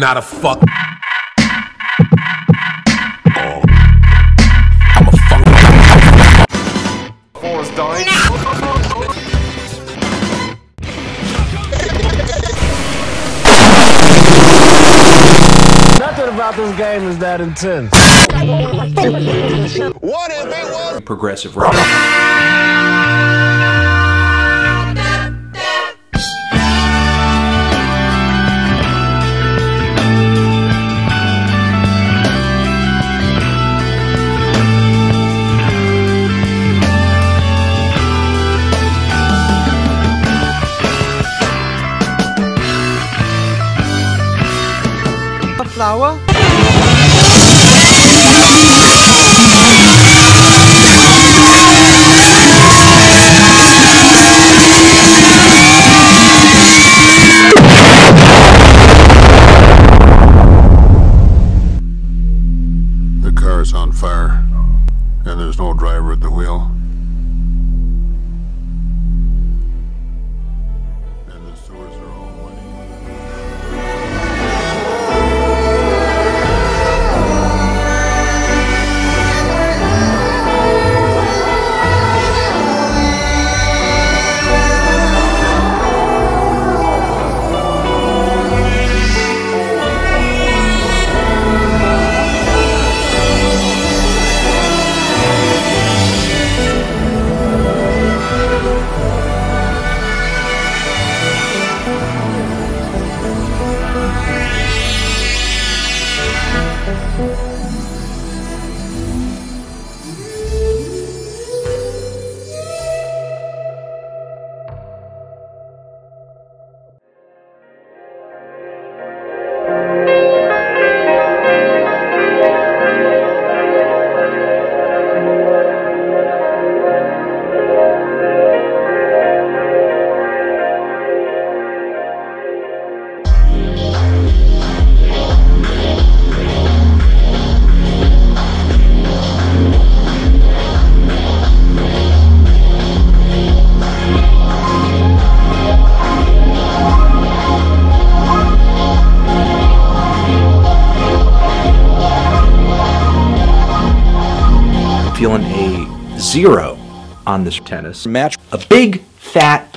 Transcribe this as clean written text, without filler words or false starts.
not a fuck. I'm a fuck. Four's dying. Nothing about this game is that intense. What if it was progressive rock? Flower? The car is on fire, and there's no driver at the wheel. And the sewers are all muddy. Feeling a 0 on this tennis match. A big fat